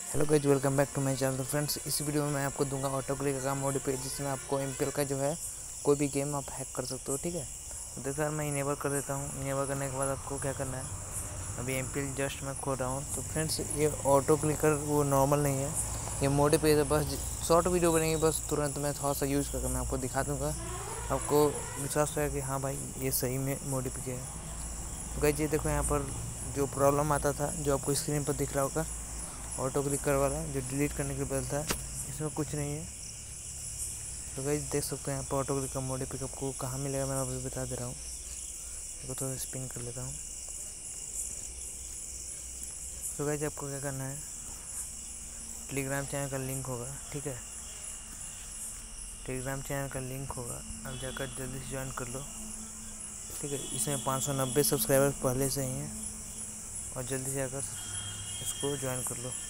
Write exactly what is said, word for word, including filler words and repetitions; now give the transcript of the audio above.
Hello guys, welcome back to my channel. तो friends, इस video में मैं आपको दूंगा ऑटो क्लिक का मॉडिफाई, जिसमें आपको एम पी एल का जो है कोई भी गेम आप हैक कर सकते हो। ठीक है, तो देखो यार, मैं इनेबल कर देता हूँ। इनेबल करने के बाद आपको क्या करना है, अभी एम पी एल जस्ट मैं खोल रहा हूँ। तो फ्रेंड्स, ये ऑटो क्लिकर वो नॉर्मल नहीं है, ये मॉडिफाई है। बस शॉर्ट वीडियो बनेगी, बस तुरंत मैं थोड़ा सा यूज़ करके मैं आपको दिखा दूँगा। आपको विश्वास होगा कि हाँ भाई, ये सही में मॉडिफाई है। तो गाइज, ये देखो यहाँ पर जो प्रॉब्लम आता था, जो आपको स्क्रीन पर दिख रहा होगा, ऑटो क्लिकर वाला जो डिलीट करने के लिए था, इसमें कुछ नहीं है। तो गाइस देख सकते हैं यहाँ पर ऑटो क्लिक का मॉडिफाई आपको कहाँ मिलेगा, मैं अभी बता दे रहा हूँ। इसको थोड़ा स्पिन कर लेता हूँ। तो गाइस आपको क्या करना है, टेलीग्राम चैनल का लिंक होगा, ठीक है, टेलीग्राम चैनल का लिंक होगा, आप जाकर जल्दी से ज्वाइन कर लो। ठीक है, इसमें पाँच सौ नब्बे सब्सक्राइबर पहले से ही हैं, और जल्दी से जाकर इसको ज्वाइन कर लो।